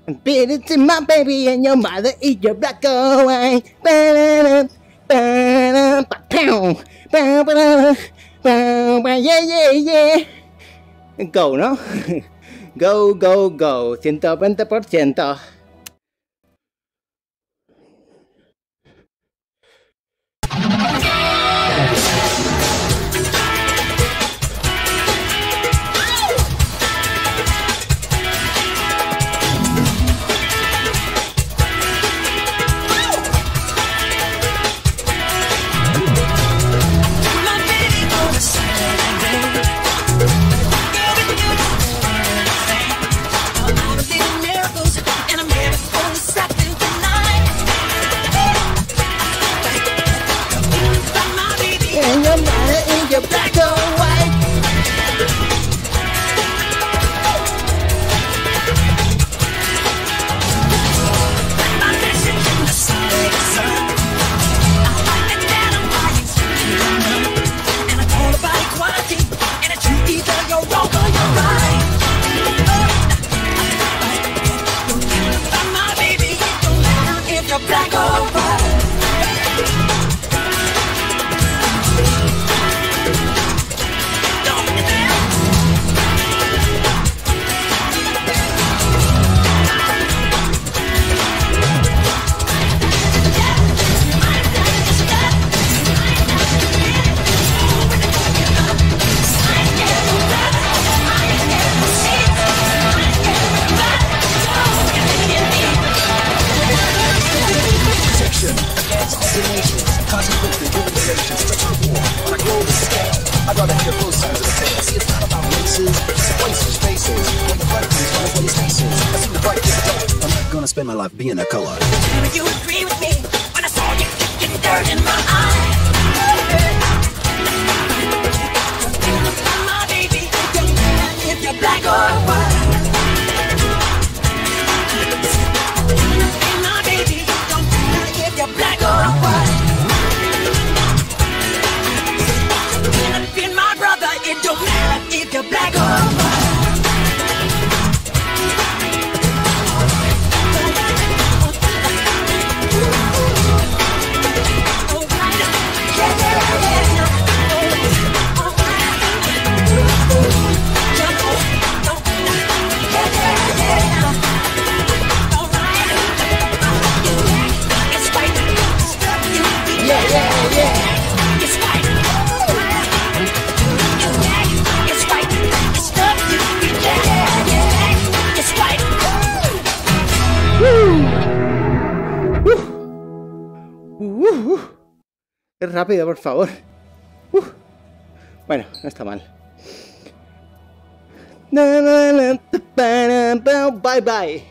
And beat it to my baby and your mother eat your black or white. Yeah, yeah. Go, ¿no? Go, go, go. 120%. Spend my life being a color. You agree with me when I saw you getting dirt in my eye. My baby, don't matter if you're black or white. My baby, don't matter if you're black or white. Being my brother, it don't matter if you're black or white. Es rápido, por favor. Bueno, no está mal. Bye bye.